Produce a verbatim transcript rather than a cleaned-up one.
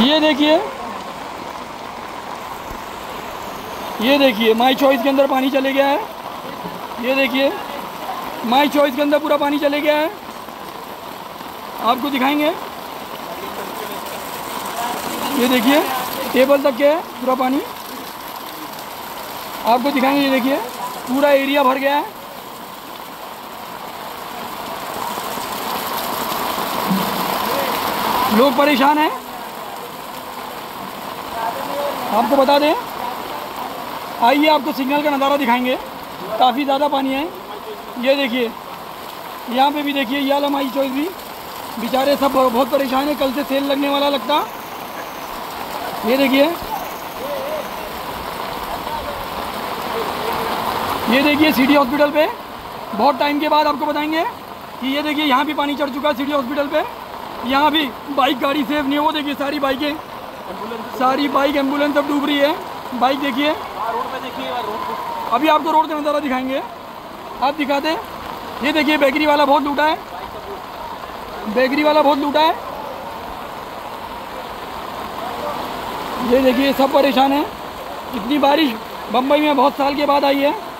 ये देखिए, ये देखिए माई चॉइस के अंदर पानी चले गया है। ये देखिए माई चॉइस के अंदर पूरा पानी चले गया है। आपको दिखाएंगे, ये देखिए टेबल तक के है पूरा पानी, आपको दिखाएंगे। ये देखिए पूरा एरिया भर गया है। लोग परेशान हैं। आपको बता दें, आइए आपको सिग्नल का नज़ारा दिखाएंगे। काफ़ी ज़्यादा पानी है। ये देखिए यहाँ पे भी देखिए, ये वाला माई चॉइस भी बेचारे सब बहुत परेशान है। कल से सेल लगने वाला लगता। ये देखिए, ये देखिए सिटी हॉस्पिटल पे बहुत टाइम के बाद आपको बताएंगे कि ये देखिए यहाँ भी पानी चढ़ चुका है सिटी हॉस्पिटल पे। यहाँ भी बाइक गाड़ी सेफ नहीं है। वो देखिए सारी बाइकें, सारी बाइक एम्बुलेंस सब डूब रही है। बाइक देखिए, रोड पे देखिए, रोड अभी आपको रोड का नज़ारा दिखाएंगे। आप दिखा दें, ये देखिए बेकरी वाला बहुत लूटा है, बेकरी वाला बहुत लूटा है। ये देखिए सब परेशान हैं। इतनी बारिश बम्बई में बहुत साल के बाद आई है।